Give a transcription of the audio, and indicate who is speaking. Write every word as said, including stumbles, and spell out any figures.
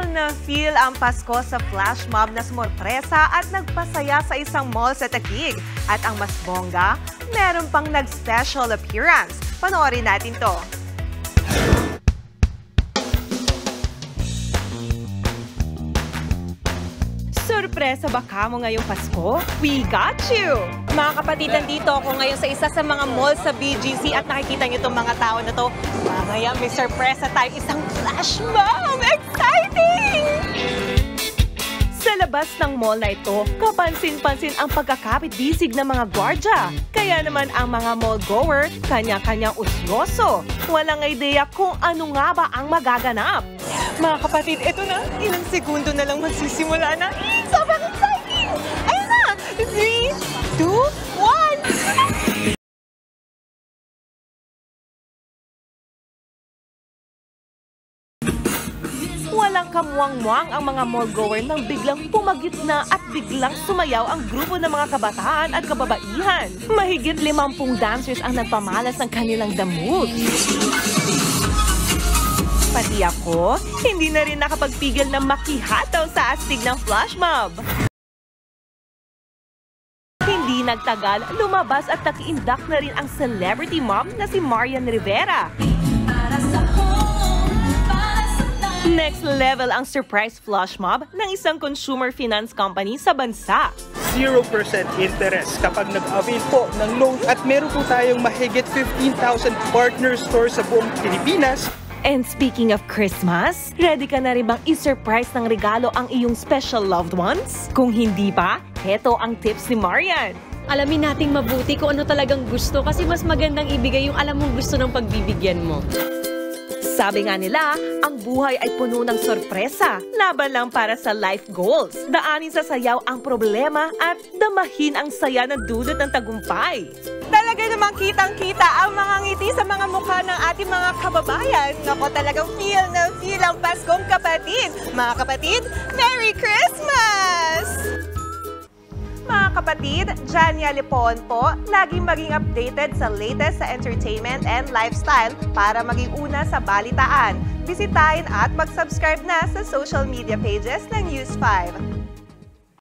Speaker 1: Feel na feel ang Pasko sa flash mob na sumorpresa at nagpasaya sa isang mall sa Taguig. At ang mas bongga, meron pang nag-special appearance. Panoorin natin to. Surpresa ba ka mo ngayong Pasko? We got you! Mga kapatid, nandito ako ngayon sa isa sa mga mall sa B G C at nakikita niyo itong mga tao na to. Mamaya may surpresa tayo, isang flash mob! Exciting! Sa labas ng mall na ito, kapansin-pansin ang pagkakapit-bisig ng mga gwardya. Kaya naman ang mga mall-goer, kanya-kanyang usyoso. Walang ideya kung ano nga ba ang magaganap. Mga kapatid, ito na. Ilang segundo na lang magsisimula na. Sobrang exciting! Ayun na! three, two, one! Walang kamuwang-muwang ang mga mall-goer nang biglang pumagitna at biglang sumayaw ang grupo ng mga kabataan at kababaihan. Mahigit limampung dancers ang nagpamalas ng kanilang damot. Pati ako, hindi na rin nakapagpigil na makihataw sa astig ng flash mob. Hindi nagtagal, lumabas at nakiindak na rin ang celebrity mob na si Marian Rivera. Next level ang surprise flash mob ng isang consumer finance company sa bansa.
Speaker 2: zero percent interest kapag nag-avail po ng loan at meron po tayong mahigit fifteen thousand partner stores sa buong Pilipinas.
Speaker 1: And speaking of Christmas, ready ka na rin bang i-surprise ng regalo ang iyong special loved ones? Kung hindi pa, heto ang tips ni Marian.
Speaker 3: Alamin nating mabuti kung ano talagang gusto kasi mas magandang ibigay yung alam mong gusto ng pagbibigyan mo.
Speaker 1: Sabi nga nila, ang buhay ay puno ng sorpresa. Laban lang para sa life goals. Daanin sa sayaw ang problema at damahin ang saya na dulot ng tagumpay. Talaga namang kitang-kita ang mga ngiti sa mga mukha ng ating mga kababayan. Nako, talagang feel na feel ang Paskong kapatid. Mga kapatid, Merry Christmas! Mga kapatid, Jania Lipon po, laging maging updated sa latest sa entertainment and lifestyle para maging una sa balitaan. Bisitahin at mag-subscribe na sa social media pages ng News five.